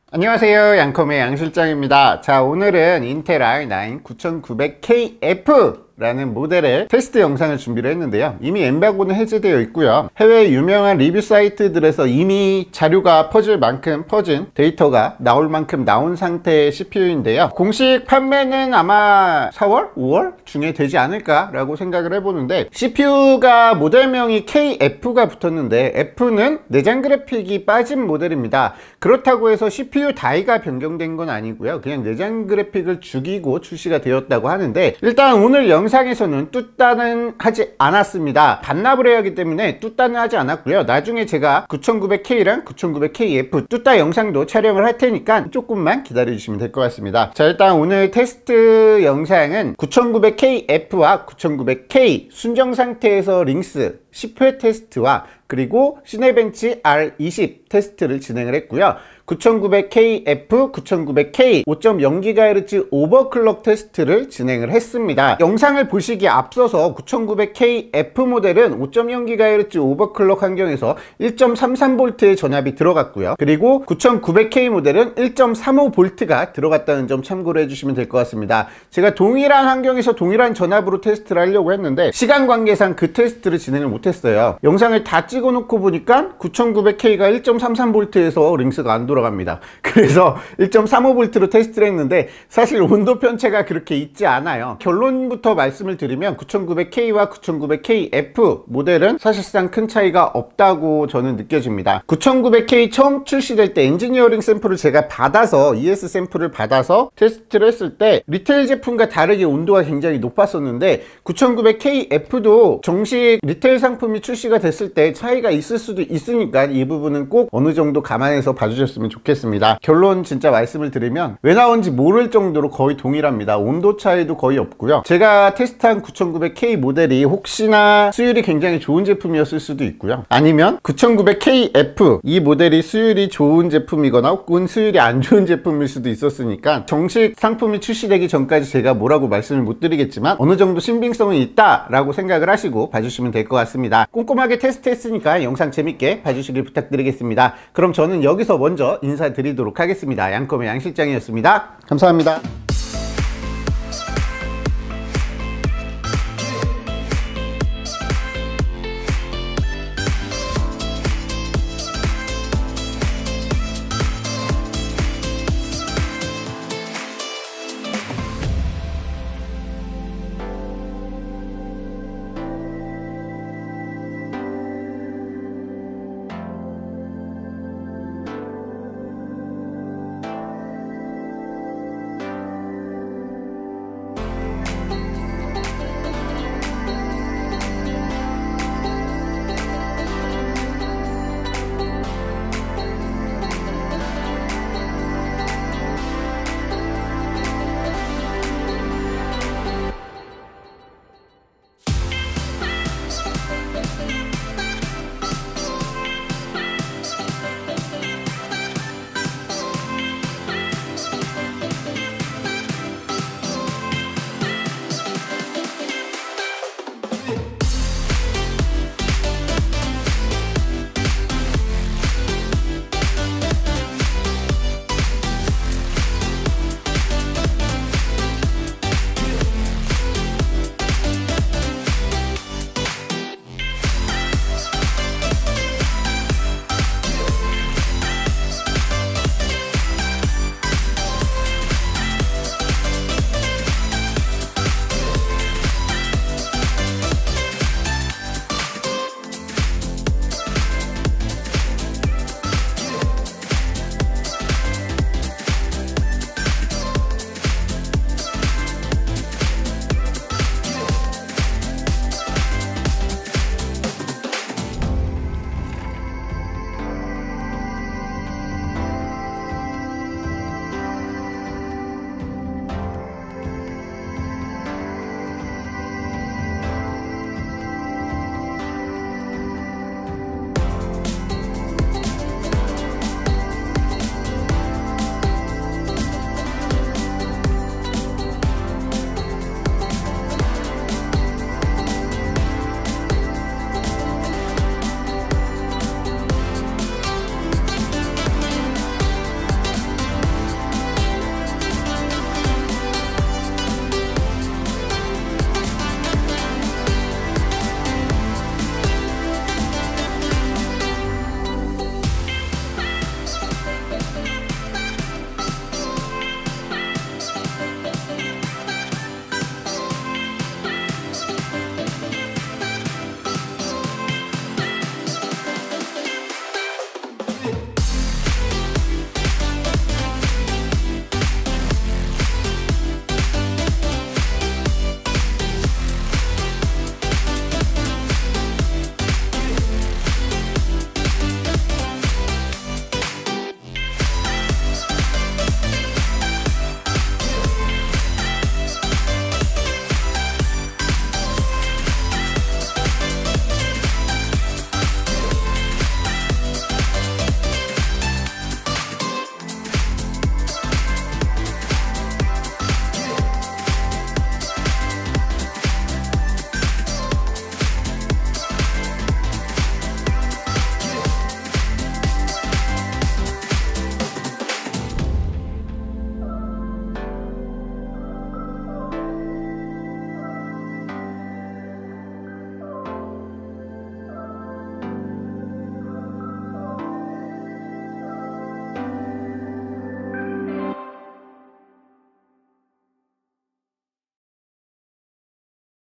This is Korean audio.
안녕하세요, 양컴의 양실장입니다. 자, 오늘은 인텔 i9 9900KF 라는 모델의 테스트 영상을 준비를 했는데요. 이미 엠바고는 해제되어 있고요. 해외 유명한 리뷰 사이트들에서 이미 자료가 퍼질 만큼 퍼진 데이터가 나올 만큼 나온 상태의 CPU인데요. 공식 판매는 아마 4월? 5월 중에 되지 않을까 라고 생각을 해보는데, CPU가 모델명이 KF가 붙었는데 F는 내장 그래픽이 빠진 모델입니다. 그렇다고 해서 CPU 다이가 변경된 건 아니고요. 그냥 내장 그래픽을 죽이고 출시가 되었다고 하는데, 일단 오늘 영상에서는 뚜따는 하지 않았습니다. 반납을 해야 하기 때문에 뚜따는 하지 않았고요. 나중에 제가 9900K랑 9900KF 뚜따 영상도 촬영을 할 테니까 조금만 기다려 주시면 될 것 같습니다. 자, 일단 오늘 테스트 영상은 9900KF와 9900K 순정 상태에서 링스 10회 테스트와 그리고 시네벤치 R20 테스트를 진행을 했고요. 9900KF, 9900K 5.0GHz 오버클럭 테스트를 진행을 했습니다. 영상을 보시기에 앞서서 9900KF 모델은 5.0GHz 오버클럭 환경에서 1.33V의 전압이 들어갔고요. 그리고 9900K 모델은 1.35V가 들어갔다는 점 참고를 해주시면 될 것 같습니다. 제가 동일한 환경에서 동일한 전압으로 테스트를 하려고 했는데 시간 관계상 그 테스트를 진행을 못했어요. 영상을 다 찍어 놓고 보니까 9900K가 1.33V에서 링스가 안 돌아갑니다. 그래서 1.35V로 테스트를 했는데 사실 온도 편차가 그렇게 있지 않아요. 결론부터 말씀을 드리면 9900K와 9900KF 모델은 사실상 큰 차이가 없다고 저는 느껴집니다. 9900K 처음 출시될 때 엔지니어링 샘플을 제가 받아서 ES 샘플을 받아서 테스트를 했을 때 리테일 제품과 다르게 온도가 굉장히 높았었는데 9900KF도 정식 리테일 상품이 출시가 됐을 때 차이가 있을 수도 있으니까 이 부분은 꼭 어느 정도 감안해서 봐주셨으면 좋겠습니다. 결론 진짜 말씀을 드리면 왜 나온지 모를 정도로 거의 동일합니다. 온도 차이도 거의 없고요. 제가 테스트한 9900K 모델이 혹시나 수율이 굉장히 좋은 제품이었을 수도 있고요. 아니면 9900KF 이 모델이 수율이 좋은 제품이거나 혹은 수율이 안 좋은 제품일 수도 있었으니까 정식 상품이 출시되기 전까지 제가 뭐라고 말씀을 못 드리겠지만 어느 정도 신빙성은 있다라고 생각을 하시고 봐주시면 될 것 같습니다. 꼼꼼하게 테스트했으니까 영상 재밌게 봐주시길 부탁드리겠습니다. 그럼 저는 여기서 먼저 인사드리도록 하겠습니다. 양컴의 양실장이었습니다. 감사합니다.